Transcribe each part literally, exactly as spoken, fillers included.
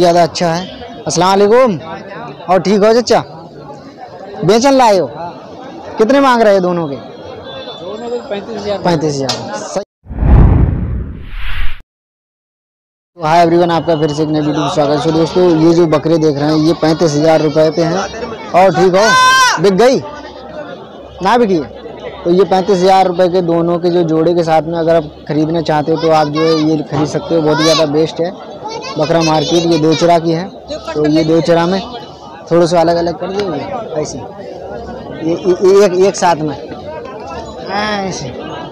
ज़्यादा अच्छा है। अस्सलाम वालेकुम। और ठीक हो चाचा? बेचन लाए हो? कितने मांग रहे हैं दोनों के? दोनों के पैंतीस हजार पैंतीस हजार। हाय एवरीवन, आपका फिर से एक नई वीडियो में स्वागत है। दोस्तों ये जो बकरे देख रहे हैं ये पैंतीस हजार रुपये पे हैं। और ठीक हो? बिक गई ना बिकी? तो ये पैंतीस हजार रुपये के दोनों के जो जोड़े के साथ में अगर आप खरीदना चाहते हो तो आप जो है ये खरीद सकते हो। बहुत ही ज़्यादा बेस्ट है बकरा मार्केट। ये दो चरा की है, तो ये दो चरा में थोड़ा सा अलग अलग कर देंगे ऐसे, ये, ये एक एक साथ में ऐसे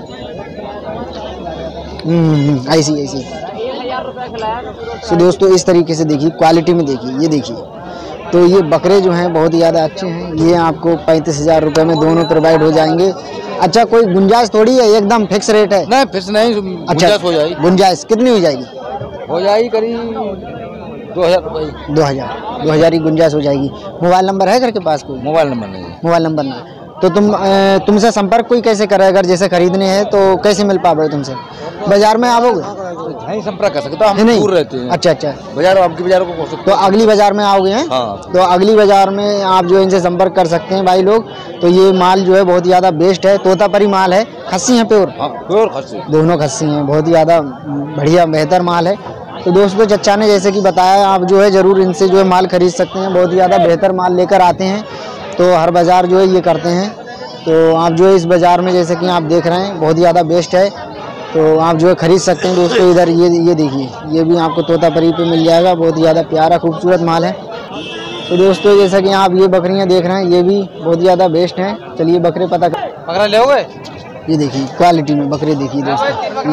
ऐसी ऐसी। तो दोस्तों इस तरीके से देखिए, क्वालिटी में देखिए, ये देखिए। तो ये बकरे जो हैं बहुत ही ज़्यादा अच्छे हैं। ये आपको पैंतीस हज़ार रुपये में दोनों प्रोवाइड हो जाएंगे। अच्छा, कोई गुंजाइश थोड़ी है, एकदम फिक्स रेट है? नहीं फिक्स नहीं, अच्छा हो जाएगी। गुंजाइश कितनी हो जाएगी? हो जाएगी करीब दो हज़ार रुपये। दो हज़ार दो हज़ार की गुंजाइश हो जाएगी। मोबाइल नंबर है घर के पास? कोई मोबाइल नंबर नहीं है। मोबाइल नंबर नहीं तो तुम तुमसे संपर्क कोई कैसे करे? अगर जैसे खरीदने हैं तो कैसे मिल पाओगे तुमसे? बाजार में आओगे? नहीं संपर्क कर सकते, हम दूर रहते हैं। अच्छा अच्छा, बाजार आपकी बाजार को सकते तो अगली बाजार में आओगे हैं? हाँ। तो अगली बाजार में आप जो इनसे संपर्क कर सकते हैं भाई लोग। तो ये माल जो है बहुत ही ज़्यादा बेस्ट है, तोतापरी माल है। खस्सी है प्योर? हाँ, प्योर खस्सी, दोनों खस्सी हैं। बहुत ही ज़्यादा बढ़िया बेहतर माल है। तो दोस्तों चचा ने जैसे कि बताया, आप जो है ज़रूर इनसे जो है माल खरीद सकते हैं। बहुत ही ज़्यादा बेहतर माल लेकर आते हैं, तो हर बाज़ार जो है ये करते हैं। तो आप जो है इस बाज़ार में जैसे कि आप देख रहे हैं बहुत ही ज़्यादा बेस्ट है, तो आप जो है खरीद सकते हैं। दोस्तों इधर ये ये देखिए, ये भी आपको तोतापरी पे मिल जाएगा। बहुत ही ज़्यादा प्यारा खूबसूरत माल है। तो दोस्तों जैसा कि आप ये बकरियां देख रहे हैं ये भी बहुत ही ज़्यादा बेस्ट हैं। चलिए बकरे पता कर, बकरा लोगे? ये देखिए क्वालिटी में बकरे देखिए दोस्तों,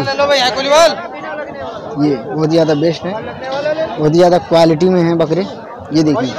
ये बहुत ही ज़्यादा बेस्ट है, बहुत ही ज़्यादा क्वालिटी में हैं बकरे। ये देखिए।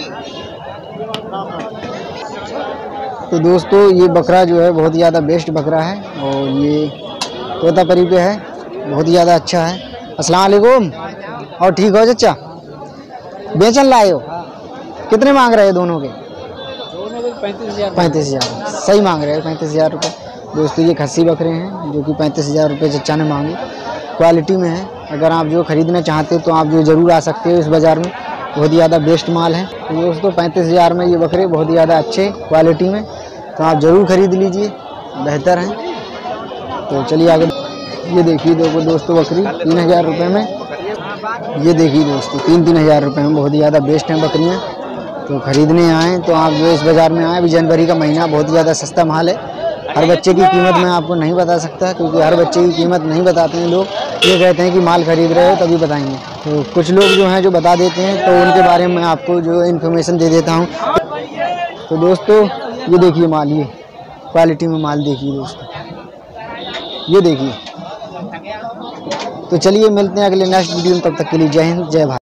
तो दोस्तों ये बकरा जो है बहुत ही ज़्यादा बेस्ट बकरा है और ये तोतापरी पे है, बहुत ही ज़्यादा अच्छा है। अस्सलाम वालेकुम। और ठीक हो चाचा? बेचन लाए हो? कितने मांग रहे हैं दोनों के? दोनों के पैंतीस हजार। पैंतीस हज़ार सही मांग रहे हैं, पैंतीस हज़ार रुपये। दोस्तों ये खस्सी बकरे हैं जो कि पैंतीस हज़ार रुपये चचा ने मांगे। क्वालिटी में है, अगर आप जो खरीदना चाहते हो तो आप जो ज़रूर आ सकते हो इस बाज़ार में। बहुत ही ज़्यादा बेस्ट माल है। तो दोस्तों पैंतीस हज़ार में ये बकरे बहुत ही ज़्यादा अच्छे क्वालिटी में, तो आप ज़रूर खरीद लीजिए, बेहतर हैं। तो चलिए आगे। ये देखिए दो दोस्तों बकरी तीन हज़ार रुपये में। ये देखिए दोस्तों तीन तीन हज़ार रुपये में बहुत ही ज़्यादा बेस्ट हैं बकरियाँ। तो ख़रीदने आएँ तो आप जो इस बाज़ार में आएँ। अभी जनवरी का महीना, बहुत ही ज़्यादा सस्ता माल है। हर बच्चे की कीमत मैं आपको नहीं बता सकता, क्योंकि हर बच्चे की कीमत नहीं बताते हैं लोग। ये कहते हैं कि माल खरीद रहे हो तभी बताएंगे। तो कुछ लोग जो हैं जो बता देते हैं, तो उनके बारे में आपको जो इन्फॉर्मेशन दे देता हूँ। तो दोस्तों ये देखिए माल, ये क्वालिटी में माल देखिए दोस्तों, ये देखिए। तो चलिए मिलते हैं अगले नेक्स्ट वीडियो में, तब तक के लिए जय हिंद जय भारत।